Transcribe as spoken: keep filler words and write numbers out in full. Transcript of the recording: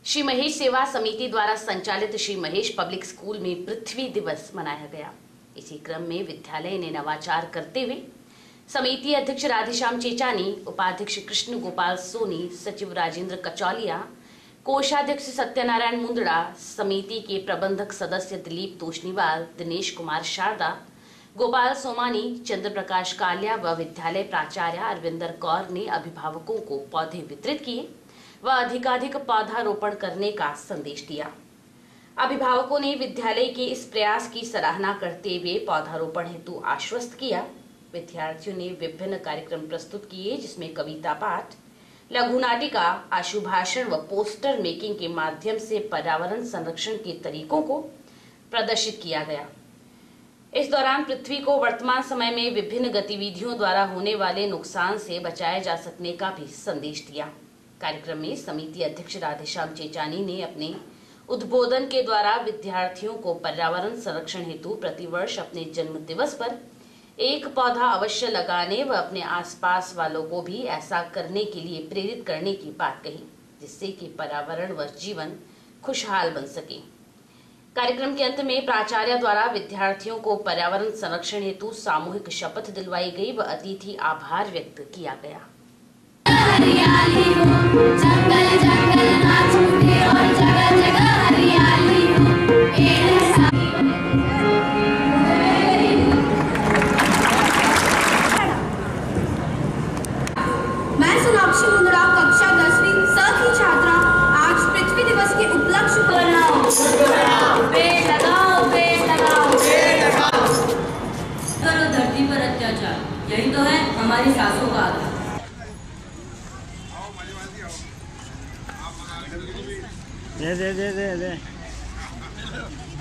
श्री महेश सेवा समिति द्वारा संचालित श्री महेश पब्लिक स्कूल में पृथ्वी दिवस मनाया गया। इसी क्रम में विद्यालय ने नवाचार करते हुए समिति अध्यक्ष राधेश्याम चेचानी, उपाध्यक्ष कृष्ण गोपाल सोनी, सचिव राजेंद्र कचौलिया, कोषाध्यक्ष सत्यनारायण मुंदड़ा, समिति के प्रबंधक सदस्य दिलीप तोशनीवाल, दिनेश कुमार शारदा, गोपाल सोमानी, चंद्र प्रकाश कालिया व विद्यालय प्राचार्य अरविंदर कौर ने अभिभावकों को पौधे वितरित किए व अधिकाधिक पौधारोपण करने का संदेश दिया। अभिभावकों ने विद्यालय के इस प्रयास की सराहना करते हुए पौधारोपण हेतु आश्वस्त किया। विद्यार्थियों ने विभिन्न कार्यक्रम प्रस्तुत किए, जिसमें कविता पाठ, लघु नाटिका, आशुभाषण व पोस्टर मेकिंग के माध्यम से पर्यावरण संरक्षण के तरीकों को प्रदर्शित किया गया। इस दौरान पृथ्वी को वर्तमान समय में विभिन्न गतिविधियों द्वारा होने वाले नुकसान से बचाया जा सकने का भी संदेश दिया। कार्यक्रम में समिति अध्यक्ष राधेश्याम चेचानी ने अपने उद्बोधन के द्वारा विद्यार्थियों को पर्यावरण संरक्षण हेतु प्रतिवर्ष अपने जन्म दिवस पर एक पौधा अवश्य लगाने व अपने आसपास वालों को भी ऐसा करने के लिए प्रेरित करने की बात कही, जिससे कि पर्यावरण व जीवन खुशहाल बन सके। कार्यक्रम के अंत में प्राचार्य द्वारा विद्यार्थियों को पर्यावरण संरक्षण हेतु सामूहिक शपथ दिलवाई गई व अतिथि आभार व्यक्त किया गया। हरियाली हो, जंगल जंगल नाच उठे और जगह जगह हरियाली हो। मैं सोनाक्षी मुंदड़ा, कक्षा दसवीं स की छात्रा, आज पृथ्वी दिवस के उपलक्ष्य पर पेड़ लगाओ, पेड़ लगाओ, पेड़ लगाओ। करो धरती पर अत्याचार, यही तो है हमारी सांसों का आधार। दे दे दे दे दे